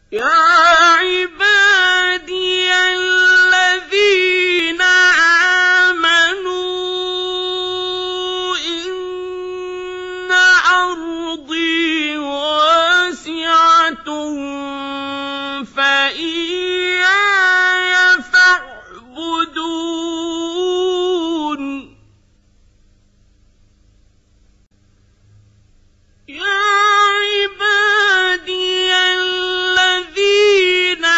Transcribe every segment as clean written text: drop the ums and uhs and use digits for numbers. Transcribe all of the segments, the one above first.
يَا عِبَادِيَ الَّذِينَ آمَنُوا إِنَّ أَرْضِي وَاسِعَةٌ فَإِيَّايَ فَاعْبُدُونِ يَا عِبَادِيَ الَّذِينَ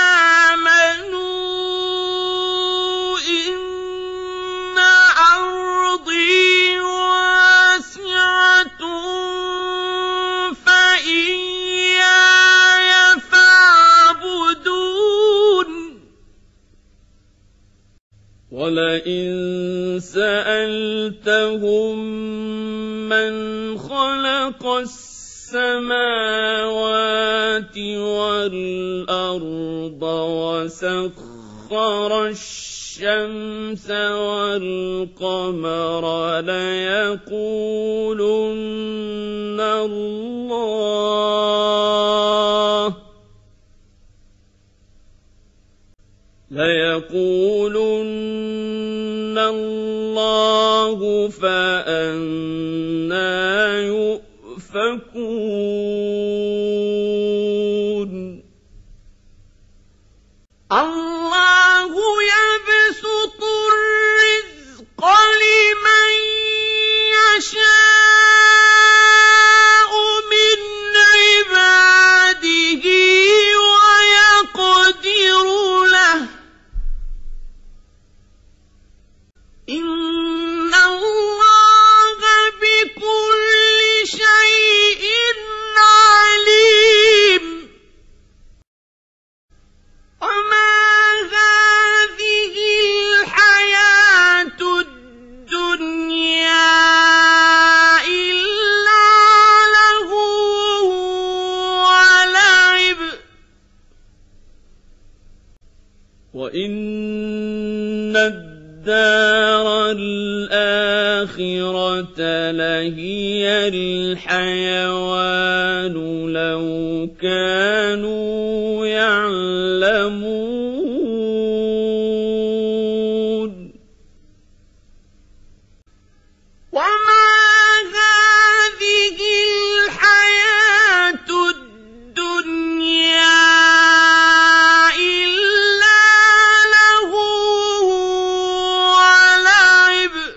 آمَنُوا إِنَّ أَرْضِي وَاسِعَةٌ فَإِيَّايَ فَاعْبُدُونِ وَلَئِن سَأَلْتَهُم مَّنْ خَلَقَ السَّمَاوَاتِ وَالْأَرْضَ وَسَخَّرَ الشَّمْسَ وَالْقَمَرَ لَيَقُولُنَّ اللَّهُ فَأَنَّىٰ يُؤْفَكُونَ اللَّهُ يَبْسُطُ الرِّزْقَ لِمَن يَشَاءُ مِنْ عِبَادِهِ وَيَقْدِرُ لَهُ ۚ إِنَّ اللَّهَ بِكُلِّ شَيْءٍ عَلِيمٌ وَمَا هَٰذِهِ الْحَيَاةُ الدُّنْيَا إِلَّا لَهْوٌ وَلَعِبٌ ۚ وَإِنَّ الدَّارَ الْآخِرَةَ لَهِيَ الْحَيَوَانُ لَوْ كَانُوا يَعْلَمُونَ وَمَا هَٰذِهِ الْحَيَاةُ الدُّنْيَا إِلَّا لَهْوٌ وَلَعِبٌ ۚ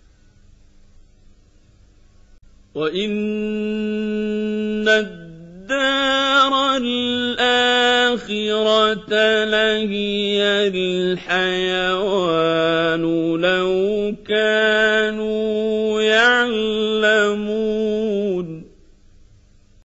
وَإِنَّ الدَّارَ الْآخِرَةَ لَهِيَ الْحَيَوَانُ لَوْ كَانُوا يَعْلَمُونَ